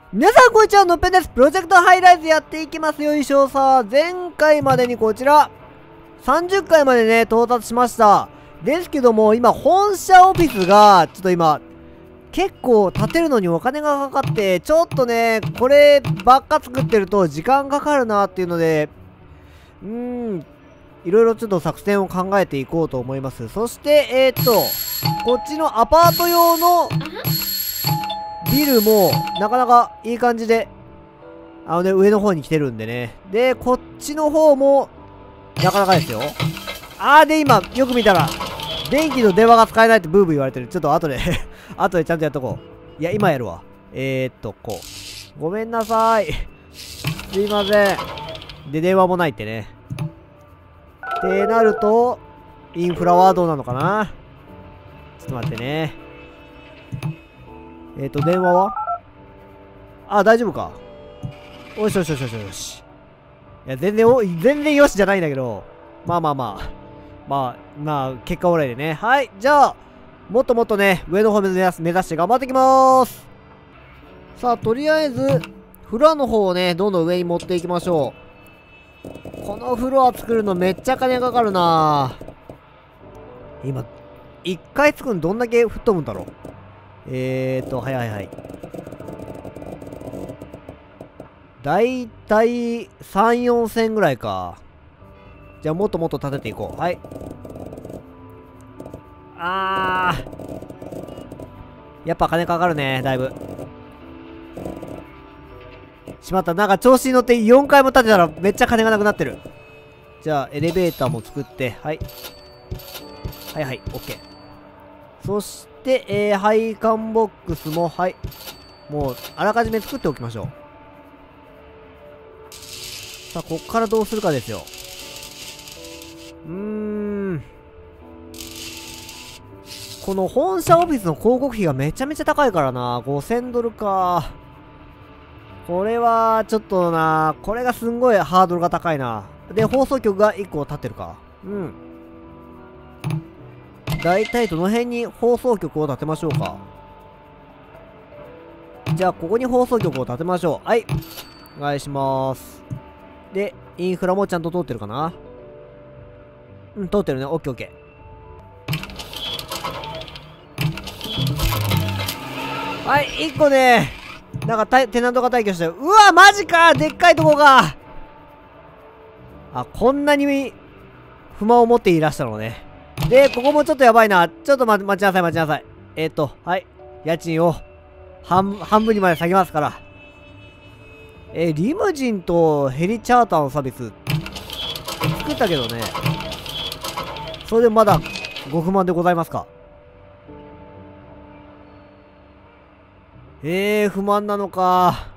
皆さんこんにちは、のっぺんです。プロジェクトハイライズやっていきますよ。いしょ。さあ、前回までにこちら、30回までね、到達しました。ですけども、今、本社オフィスが、ちょっと今、結構建てるのにお金がかかって、ちょっとね、こればっか作ってると時間かかるなっていうので、いろいろちょっと作戦を考えていこうと思います。そして、こっちのアパート用の、ビルも、なかなかいい感じで、上の方に来てるんでね。で、こっちの方も、なかなかですよ。で、今、よく見たら、電気の電話が使えないってブーブー言われてる。ちょっと後で後でちゃんとやっとこう。いや、今やるわ。こう。ごめんなさい。すいません。で、電話もないってね。ってなると、インフラはどうなのかな？ちょっと待ってね。電話は大丈夫か。よしよしよしよしよし。いや、全然よしじゃないんだけど。まあ、結果オーライでね。はい、じゃあ、もっともっとね、上の方目指して頑張っていきまーす。さあ、とりあえず、フロアの方をね、どんどん上に持っていきましょう。このフロア作るのめっちゃ金かかるなぁ。今、1回作るのどんだけ吹っ飛ぶんだろう。はい。だいたい3、4千ぐらいか。じゃあもっともっと立てていこう。はい。やっぱ金かかるね、だいぶ。しまった。なんか調子に乗って4回も立てたらめっちゃ金がなくなってる。じゃあエレベーターも作って、はい。はい、オッケー。そして、配管ボックスも、はい。もう、あらかじめ作っておきましょう。さあ、こっからどうするかですよ。この本社オフィスの広告費がめちゃめちゃ高いからな。5000ドルか。これは、ちょっとな。これがすんごいハードルが高いな。で、放送局が1個立ってるか。だいたいどの辺に放送局を建てましょうか。じゃあ、ここに放送局を建てましょう。はい。お願いします。で、インフラもちゃんと通ってるかな？通ってるね。オッケーオッケー。はい、1個ね、なんかテナントが退去したよ。うわ、マジか！でっかいとこが！こんなに不満を持っていらしたのね。で、ここもちょっとやばいな。ちょっと待ちなさい。はい。家賃を半分にまで下げますから。リムジンとヘリチャーターのサービス、作ったけどね。それでもまだご不満でございますか。不満なのか。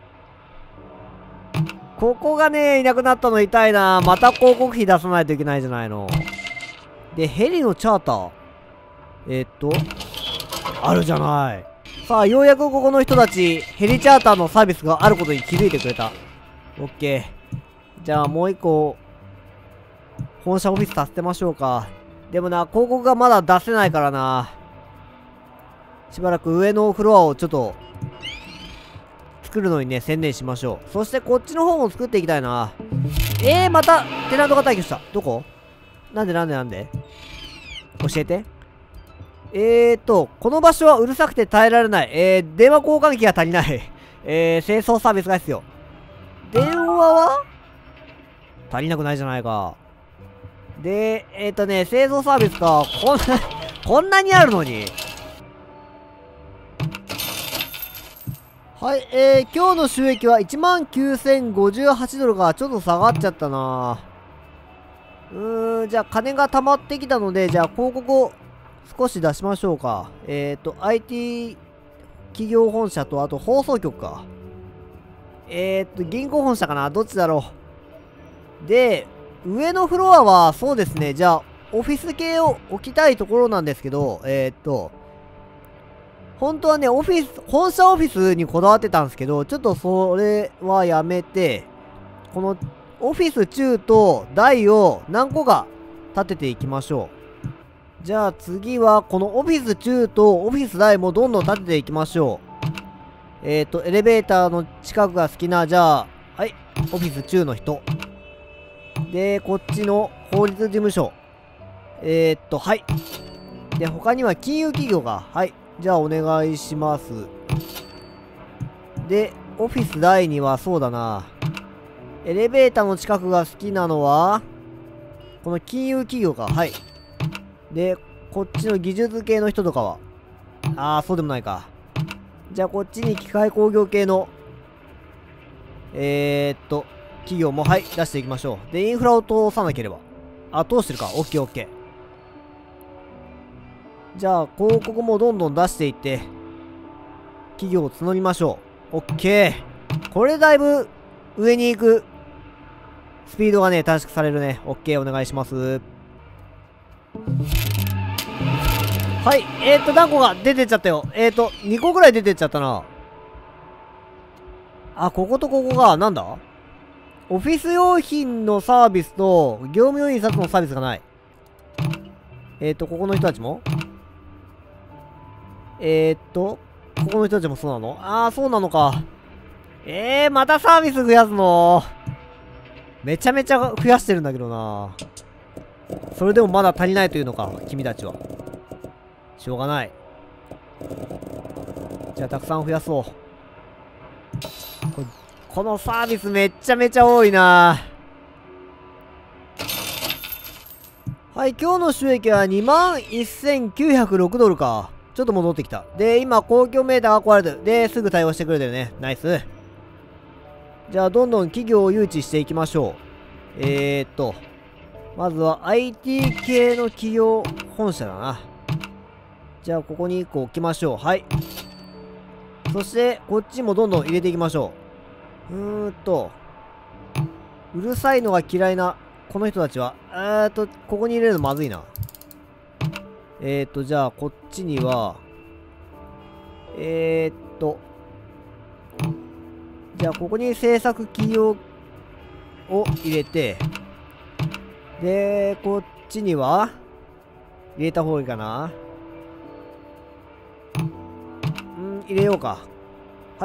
ここがね、いなくなったの痛いな。また広告費出さないといけないじゃないの。で、ヘリのチャーター。あるじゃない。さあ、ようやくここの人たち、ヘリチャーターのサービスがあることに気づいてくれた。オッケー。じゃあ、もう一個、本社オフィスさせてましょうか。でもな、広告がまだ出せないからな。しばらく上のフロアをちょっと、作るのにね、専念しましょう。そしてこっちの方も作っていきたいな。また、テナントが退去した。どこ？なんで教えて。この場所はうるさくて耐えられない。電話交換機が足りない。清掃サービスが必要。電話は足りなくないじゃないか。で、清掃サービスか。こんなにあるのに。はい、今日の収益は19,058ドルがちょっと下がっちゃったな。じゃあ金が溜まってきたので、じゃあ広告を少し出しましょうか。IT 企業本社と、あと放送局か。銀行本社かな？どっちだろう。で、上のフロアは、そうですね。じゃあ、オフィス系を置きたいところなんですけど、本当はね、本社オフィスにこだわってたんですけど、ちょっとそれはやめて、このオフィス中と大を何個か立てていきましょう。じゃあ次は、このオフィス中とオフィス大もどんどん立てていきましょう。 エレベーターの近くが好きな、じゃあ、はい、オフィス中の人。で、こっちの法律事務所。はい。で、他には金融企業が、はい。じゃあ、お願いします。で、オフィス第2は、そうだな。エレベーターの近くが好きなのは、この金融企業か。はい。で、こっちの技術系の人とかは。そうでもないか。じゃあ、こっちに機械工業系の、企業も、はい、出していきましょう。で、インフラを通さなければ。通してるか。オッケーオッケー。じゃあ、広告もどんどん出していって、企業を募りましょう。オッケー。これだいぶ、上に行く、スピードがね、短縮されるね。オッケー、お願いします。はい、何個が出てっちゃったよ。2個ぐらい出てっちゃったな。こことここが、なんだ？オフィス用品のサービスと、業務用印刷のサービスがない。ここの人たちもここの人たちもそうなの？そうなのか。またサービス増やすの？めちゃめちゃ増やしてるんだけどな。それでもまだ足りないというのか、君たちは。しょうがない。じゃあ、たくさん増やそう。このサービスめっちゃめちゃ多いな。はい、今日の収益は21,906ドルか。ちょっと戻ってきた。で、今、公共メーターが壊れてる。で、すぐ対応してくれてるね。ナイス。じゃあ、どんどん企業を誘致していきましょう。まずは IT 系の企業本社だな。じゃあ、ここに1個置きましょう。はい。そして、こっちもどんどん入れていきましょう。うるさいのが嫌いな、この人たちは、ここに入れるのまずいな。じゃあ、こっちには、じゃあ、ここに制作企業を入れて、で、こっちには、入れた方がいいかな。入れようか。はい。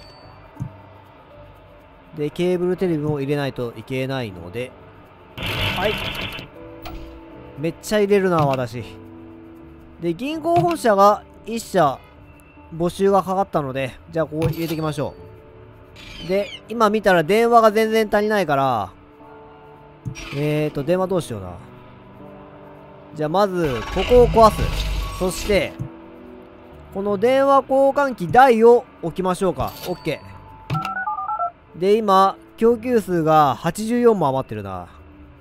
で、ケーブルテレビも入れないといけないので、はい。めっちゃ入れるな、私。で、銀行本社が1社募集がかかったので、じゃあここ入れていきましょう。で、今見たら電話が全然足りないから、電話どうしような。じゃあまず、ここを壊す。そして、この電話交換機台を置きましょうか。OK。で、今、供給数が84も余ってるな。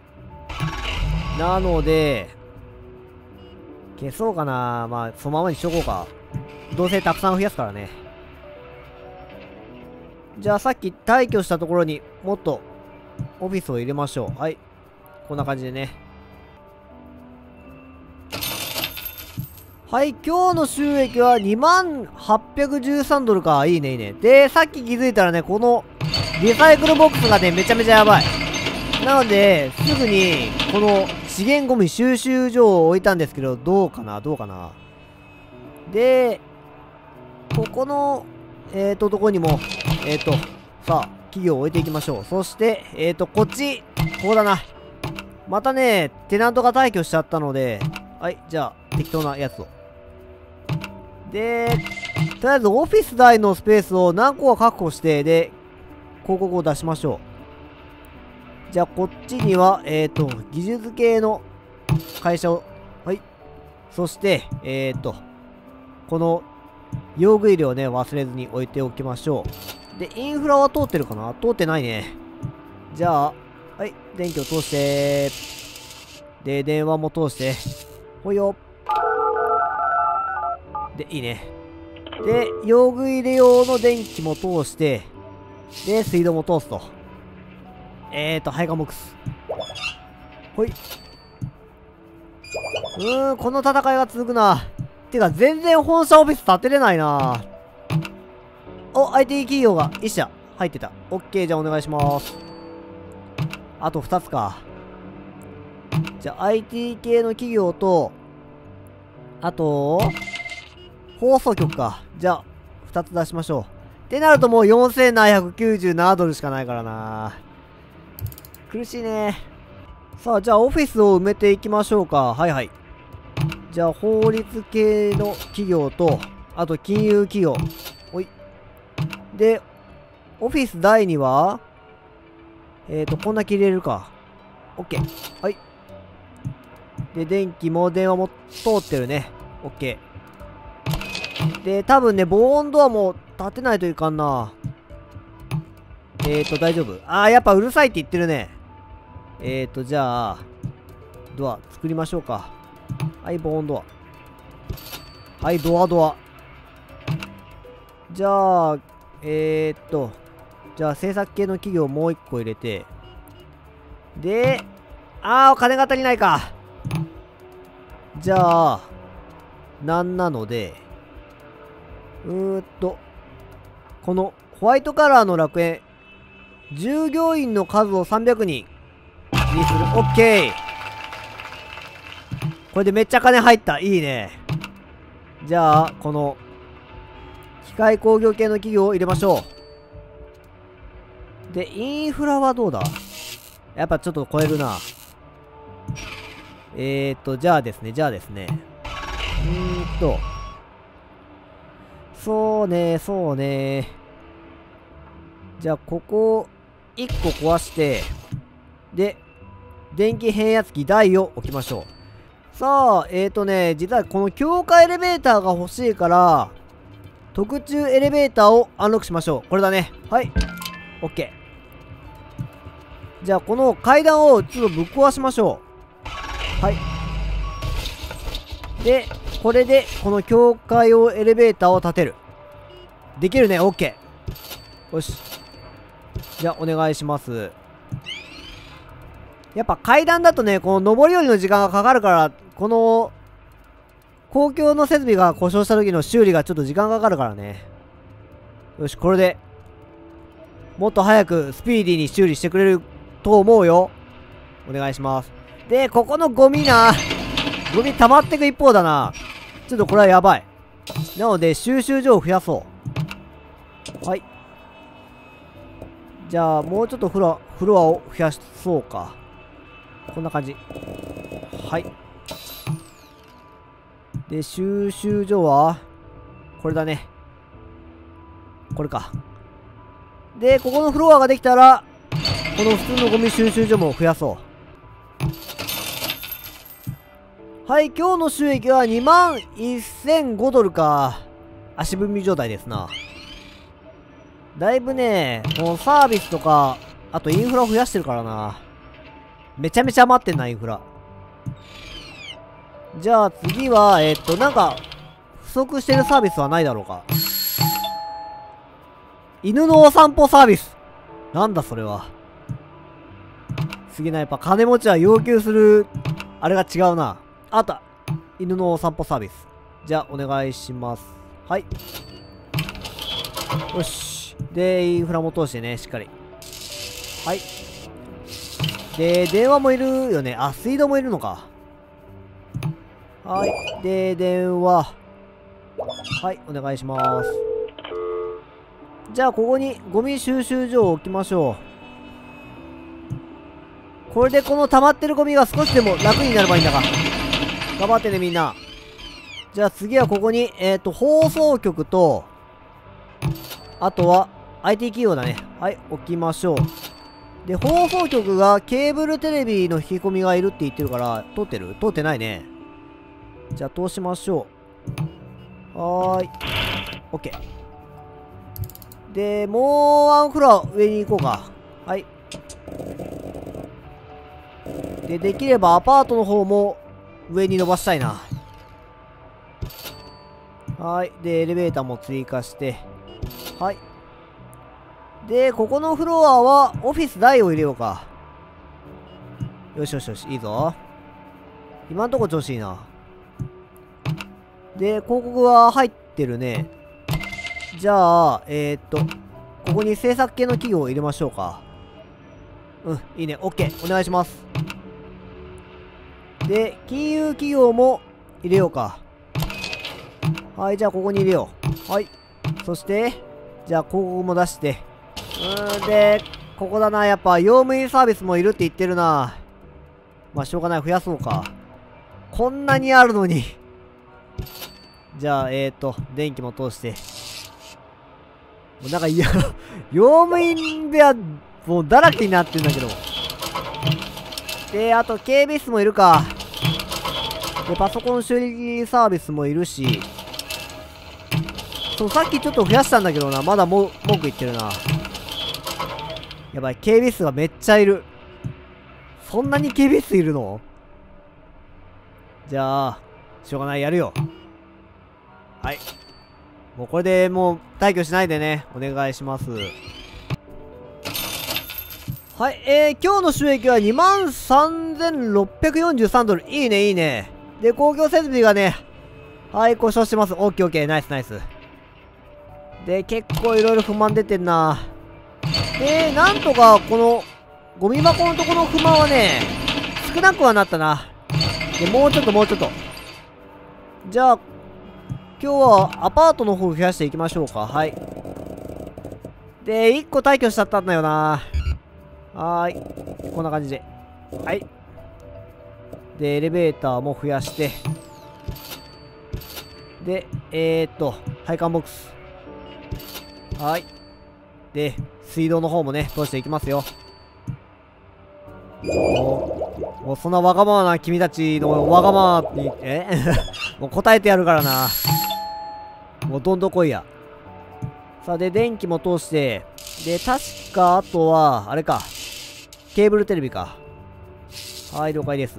なので、消そうかな。まあ、そのままにしとこうか。どうせたくさん増やすからね。じゃあさっき退去したところにもっとオフィスを入れましょう。はい。こんな感じでね。はい、今日の収益は2813ドルか。いいね、いいね。で、さっき気づいたらね、このリサイクルボックスがね、めちゃめちゃやばい。なので、すぐに、この資源ゴミ収集所を置いたんですけど、どうかな。で、ここの、とこにも、さあ、企業を置いていきましょう。そして、こっち、ここだな。またね、テナントが退去しちゃったので、はい、じゃあ、適当なやつを。で、とりあえずオフィス内のスペースを何個か確保して、で、広告を出しましょう。じゃあ、こっちには、技術系の会社を、はい。そして、この、用具入れをね、忘れずに置いておきましょう。で、インフラは通ってるかな？通ってないね。じゃあ、はい、電気を通して、で、電話も通して、ほいよ。で、いいね。で、用具入れ用の電気も通して、で、水道も通すと。配管ボックス。ほい。この戦いが続くな。てか、全然本社オフィス建てれないな。お、IT 企業が1社入ってた。OK、じゃあお願いします。あと2つか。じゃあ IT 系の企業と、あと、放送局か。じゃあ、2つ出しましょってなるともう4797ドルしかないからな。苦しいね。さあ、じゃあオフィスを埋めていきましょうか。はいはい。じゃあ、法律系の企業と、あと金融企業。おい。で、オフィス第2は、こんだけ入れるか。OK。はい。で、電気も電話も通ってるね。OK。で、多分ね、防音ドアも立てないといかんな。大丈夫。やっぱうるさいって言ってるね。じゃあ、ドア作りましょうか。はい、防音ドア。はい、ドア。じゃあ、じゃあ制作系の企業もう一個入れて。で、金が足りないか。じゃあ、なんなので、このホワイトカラーの楽園、従業員の数を300人にする。オッケー。これでめっちゃ金入った。いいね。じゃあ、この、機械工業系の企業を入れましょう。で、インフラはどうだ？やっぱちょっと超えるな。じゃあですね。そうね。じゃあ、ここ、1個壊して、で、電気変圧器台を置きましょう。さあ、実はこの強化エレベーターが欲しいから、特注エレベーターをアンロックしましょう。これだね。はい。OK。じゃあ、この階段をちょっとぶっ壊しましょう。はい。で、これで、この強化用エレベーターを立てる。できるね。OK。よし。じゃあ、お願いします。やっぱ階段だとね、この上り下りの時間がかかるから、この、公共の設備が故障した時の修理がちょっと時間かかるからね。よし、これで、もっと早くスピーディーに修理してくれると思うよ。お願いします。で、ここのゴミな。ゴミ溜まってく一方だな。ちょっとこれはやばい。なので、収集所を増やそう。はい。じゃあ、もうちょっとフロアを増やそうか。こんな感じ。はい。で、収集所は、これだね。これか。で、ここのフロアができたら、この普通のゴミ収集所も増やそう。はい、今日の収益は21,005ドルか。足踏み状態ですな。だいぶね、このサービスとか、あとインフラを増やしてるからな。めちゃめちゃ余ってんな、インフラ。じゃあ次は、なんか、不足してるサービスはないだろうか。犬のお散歩サービス。なんだそれは。次な、やっぱ金持ちは要求する、あれが違うな。あった。犬のお散歩サービス。じゃあ、お願いします。はい。よし。で、インフラも通してね、しっかり。はい。で、電話もいるよね。水道もいるのか。はい。で、電話。はい、お願いします。じゃあ、ここにゴミ収集所を置きましょう。これでこの溜まってるゴミが少しでも楽になればいいんだが。頑張ってね、みんな。じゃあ次はここに、放送局と、あとは IT 企業だね。はい、置きましょう。で、放送局がケーブルテレビの引き込みがいるって言ってるから、通ってる？通ってないね。じゃあ通しましょう。はーい。OK。で、もうワンフロア上に行こうか。はい。で、できればアパートの方も上に伸ばしたいな。はい。で、エレベーターも追加して。はい。で、ここのフロアはオフィス台を入れようか。よしよしよし、いいぞ。今んとこ調子いいな。で、広告は入ってるね。じゃあ、ここに制作系の企業を入れましょうか。うん、いいね。OK。お願いします。で、金融企業も入れようか。はい、じゃあここに入れよう。はい。そして、 じゃあ、広告も出して。で、ここだな。やっぱ、用務員サービスもいるって言ってるな。まあ、しょうがない。増やそうか。こんなにあるのに。じゃあ、電気も通して。もうなんか、いや、用務員部屋、もうだらけになってんだけど。で、あと、警備室もいるか。で、パソコン修理サービスもいるし。そう、さっきちょっと増やしたんだけどな。まだ文句言ってるな。やばい、警備室がめっちゃいる。そんなに警備室いるの？じゃあ、しょうがない、やるよ。はい。もうこれでもう退去しないでね。お願いします。はい、今日の収益は23,643ドル。いいね、いいね。で、公共設備がね、はい、故障してます。オッケーオッケー、ナイスナイス。で、結構いろいろ不満出てんな。で、なんとかこの、ゴミ箱のところの不満はね、少なくはなったな。で、もうちょっともうちょっと。じゃあ、今日はアパートの方増やしていきましょうか。はい。で、1個退去しちゃったんだよな。はーい。こんな感じで。はい。で、エレベーターも増やして。で、配管ボックス。はい。で、水道の方もね、通していきますよ。もうそんなわがままな君たちのわがままに、もう答えてやるからな。もうどんどん来いや。さあ、で、電気も通して、で、確か、あとは、あれか。ケーブルテレビか。はい、了解です。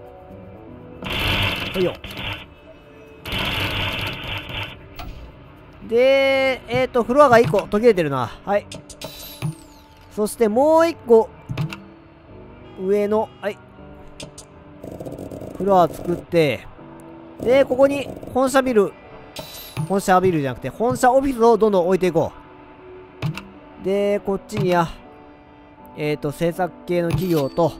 ほいよ。で、フロアが1個途切れてるな。はい。そしてもう1個、上の、はい。フロア作って、で、ここに本社ビルじゃなくて、本社オフィスをどんどん置いていこう。で、こっちには、制作系の企業と、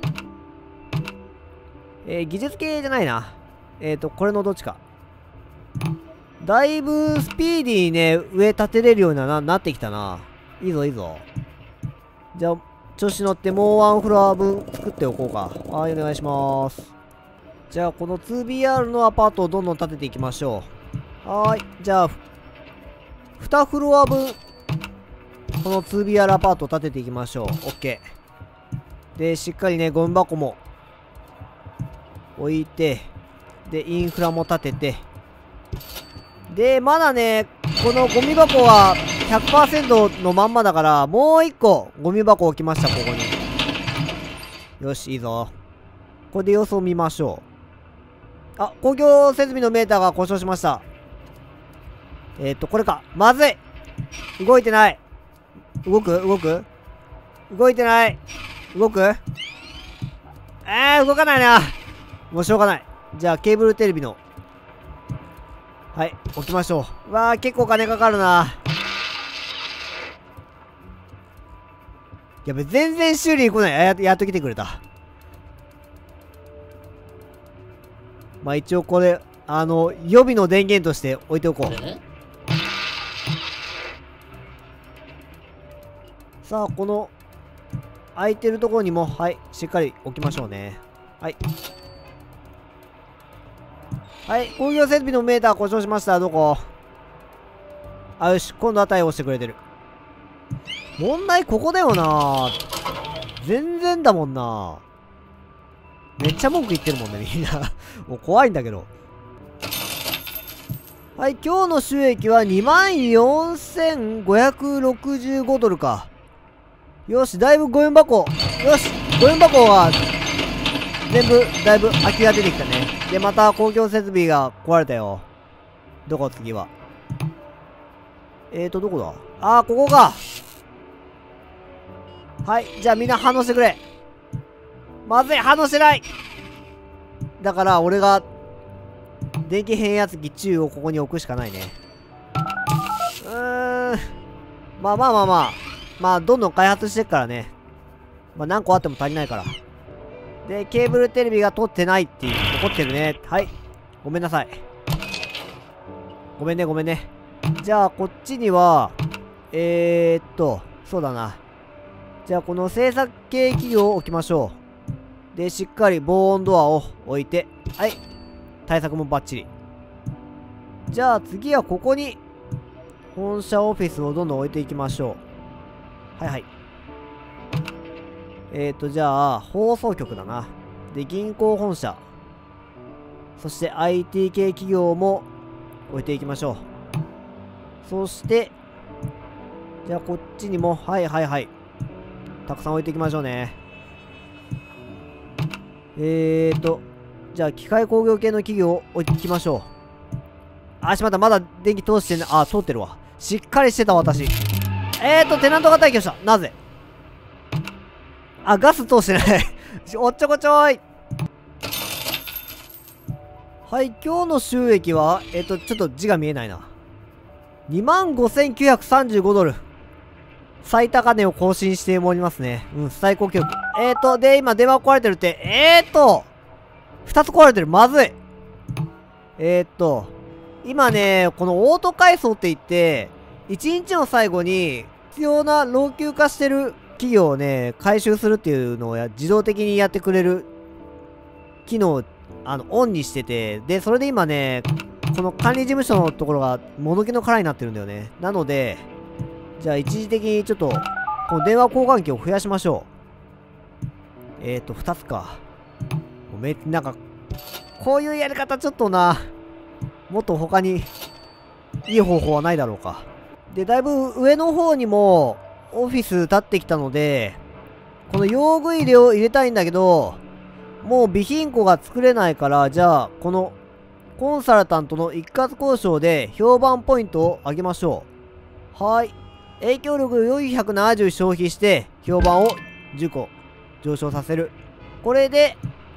技術系じゃないな。これのどっちか。だいぶスピーディーにね、上立てれるようになってきたな。いいぞいいぞ。じゃあ、調子乗ってもうワンフロア分作っておこうか。はい、お願いします。じゃあ、この 2BR のアパートをどんどん建てていきましょう。はーい。じゃあ、2フロア分、この 2BR アパートを建てていきましょう。OK。で、しっかりね、ゴミ箱も置いて、で、インフラも立てて、で、まだね、このゴミ箱は 100% のまんまだから、もう1個ゴミ箱置きました、ここに。よし、いいぞ。これで様子を見ましょう。あ、公共設備のメーターが故障しました。これか。まずい。動いてない。動く動いてない。動く動かないな。もうしょうがない。じゃあ、ケーブルテレビの。はい、置きましょう。うわー、結構金かかるな。やべ、全然修理に来ない。やっと来てくれた。まあ一応これ、予備の電源として置いておこう。さあ、この、空いてるところにも、はい、しっかり置きましょうね。はい。はい、工業設備のメーター故障しました。どこ？あ、よし、今度は対応してくれてる。問題ここだよな。全然だもんな。めっちゃ文句言ってるもんね、みんな。もう怖いんだけど。はい、今日の収益は24,565ドルか。よし、だいぶゴミ箱。よし、ゴミ箱は、全部、だいぶ空きが出てきたね。で、また公共設備が壊れたよ。どこ次は。どこだ？あー、ここか。はい、じゃあみんな反応してくれ。まずい、反応してない。だから、俺が、電気変圧器中をここに置くしかないね。まあ、どんどん開発してっからね。まあ、何個あっても足りないから。で、ケーブルテレビが通ってないっていう、怒ってるね。はい。ごめんなさい。ごめんね。じゃあ、こっちには、 そうだな。じゃあこの制作系企業を置きましょう。で、しっかり防音ドアを置いて、はい。対策もバッチリ。じゃあ次はここに、本社オフィスをどんどん置いていきましょう。はいはい。じゃあ、放送局だな。で、銀行本社。そして IT 系企業も置いていきましょう。そして、じゃあこっちにも、はいはいはい。たくさん置いていきましょうね。じゃあ機械工業系の企業を置きましょう。あ、しまった。まだ電気通してね。あ、通ってるわ。しっかりしてた、私。テナントが退去した。なぜ？あ、ガス通してないおっちょこちょい。はい、今日の収益は、ちょっと字が見えないな。25,935ドル。最高値を更新しておりますね。うん、最高記録。で、今電話壊れてるって、2つ壊れてる。まずい。今ね、このオート改装って言って、1日の最後に必要な老朽化してる企業をね、回収するっていうのを自動的にやってくれる機能、オンにしてて、で、それで今ね、この管理事務所のところが物気の殻になってるんだよね。なので、じゃあ一時的にちょっと、この電話交換機を増やしましょう。2つか。なんか、こういうやり方ちょっとな、もっと他に、いい方法はないだろうか。で、だいぶ上の方にも、オフィス立ってきたので、この用具入れを入れたいんだけど、もう備品庫が作れないから、じゃあ、この、コンサルタントの一括交渉で評判ポイントを上げましょう。はい。影響力470消費して、評判を10個上昇させる。これで、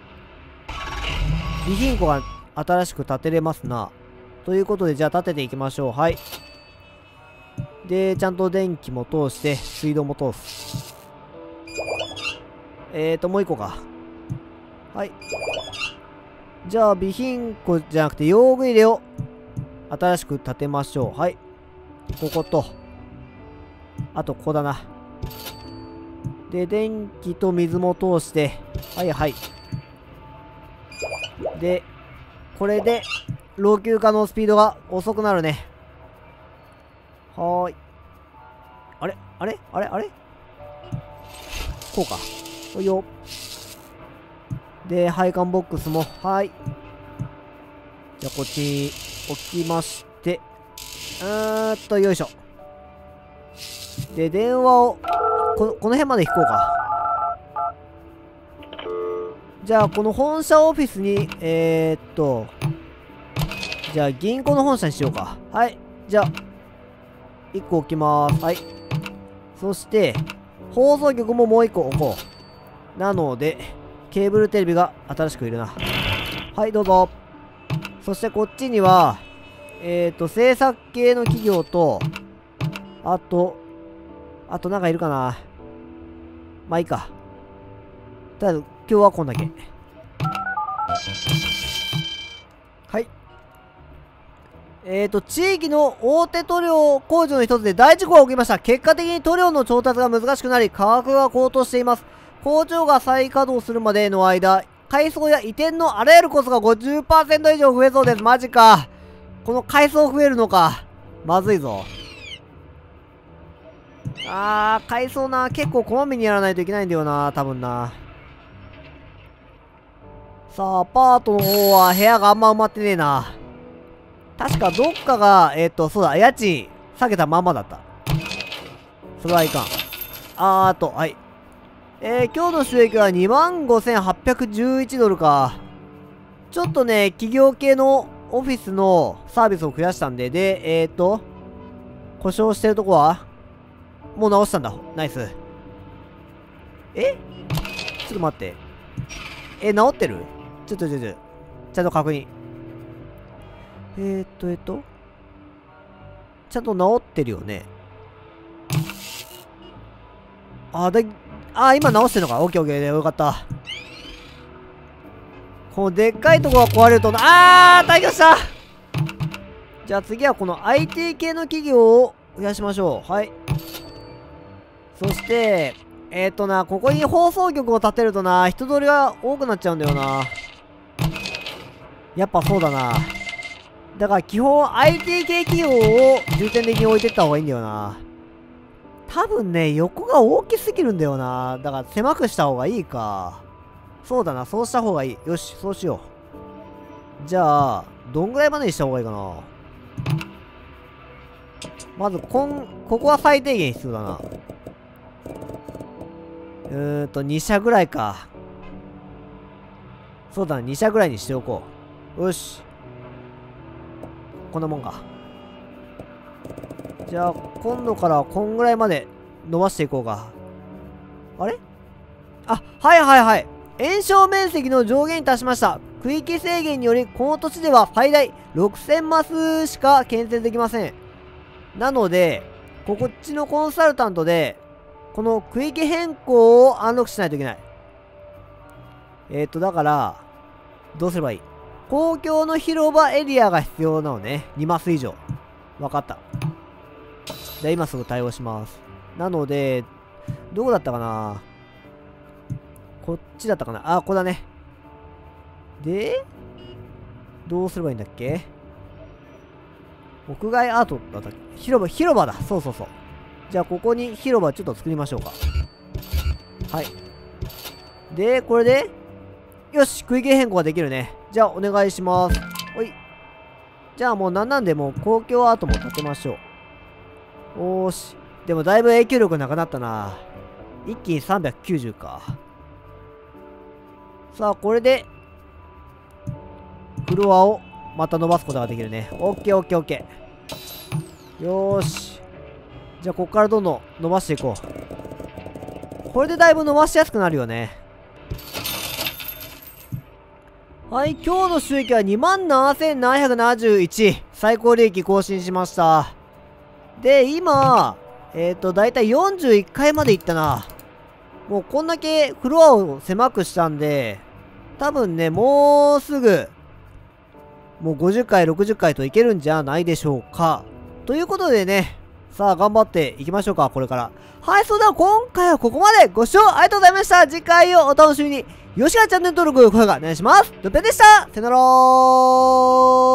備品庫が新しく建てれますな。ということで、じゃあ建てていきましょう。はい。で、ちゃんと電気も通して、水道も通す。もう一個か。はい。じゃあ、備品庫じゃなくて、用具入れを新しく建てましょう。はい。ここと、あと、ここだな。で、電気と水も通して、はいはい。で、これで、老朽化のスピードが遅くなるね。はーい。あれあれあれあれこうか。ほいよ。で、配管ボックスも、はい。じゃあ、こっちに置きまして、よいしょ。で、電話を、この辺まで引こうか。じゃあ、この本社オフィスに、じゃあ、銀行の本社にしようか。はい。じゃあ、1個置きまーす。はい。そして、放送局ももう1個置こう。なので、ケーブルテレビが新しくいるな。はい、どうぞ。そしてこっちには、制作系の企業と、あとなんかいるかな。まあいいか。とりあえず、今日はこんだけ。はい。地域の大手塗料工場の一つで大事故が起きました。結果的に塗料の調達が難しくなり、価格が高騰しています。工場が再稼働するまでの間、改装や移転のあらゆるコストが 50% 以上増えそうです。マジか。この改装増えるのか。まずいぞ。改装な。結構こまめにやらないといけないんだよな。多分な。さあ、アパートの方は部屋があんま埋まってねえな。確かどっかが、そうだ、家賃下げたまんまだった。それはいかん。はい。今日の収益は 25,811 ドルか。ちょっとね、企業系のオフィスのサービスを増やしたんで、で、故障してるとこはもう直したんだ。ナイス。ちょっと待って。直ってる？ちょ。ちゃんと確認。ちゃんと直ってるよね。今直してるのか。オッケーオッケーでよかった。このでっかいとこが壊れると退去した。じゃあ次はこの IT 系の企業を増やしましょう。はい。 そして、ここに放送局を建てるとな、人通りが多くなっちゃうんだよな。やっぱそうだな。だから基本 IT 系企業を重点的に置いてった方がいいんだよな。多分ね、横が大きすぎるんだよな。だから狭くした方がいいか。そうだな、そうした方がいい。よし、そうしよう。じゃあ、どんぐらいまでにした方がいいかな。まず、ここは最低限必要だな。2社ぐらいか。そうだな、2社ぐらいにしておこう。よし。こんなもんか。じゃあ、今度からこんぐらいまで伸ばしていこうか。あれ？あ、はいはいはい。炎症面積の上限に達しました。区域制限により、この土地では最大6000マスしか建設できません。なので、こっちのコンサルタントで、この区域変更をアンロックしないといけない。だから、どうすればいい？公共の広場エリアが必要なのね。2マス以上。わかった。じゃあ今すぐ対応します。なので、どこだったかな？こっちだったかな？あ、ここだね。で、どうすればいいんだっけ？屋外アートだったっけ？広場だ。そうそうそう。じゃあここに広場ちょっと作りましょうか。はい。で、これで、よし、区域変更ができるね。じゃあお願いします。ほい。じゃあもうなんでもう公共アートも建てましょう。おーし。でもだいぶ影響力なくなったな。一気に390か。さあ、これで、フロアをまた伸ばすことができるね。オッケーオッケーオッケー。よーし。じゃあ、こっからどんどん伸ばしていこう。これでだいぶ伸ばしやすくなるよね。はい、今日の収益は 27,771。最高利益更新しました。で、今、だいたい41階まで行ったな。もうこんだけフロアを狭くしたんで、多分ね、もうすぐ、もう50回、60回といけるんじゃないでしょうか。ということでね、さあ頑張っていきましょうか、これから。はい、それでは今回はここまでご視聴ありがとうございました。次回をお楽しみに。よしがチャンネル登録、高評価お願いします。ドッペでした。さよならー。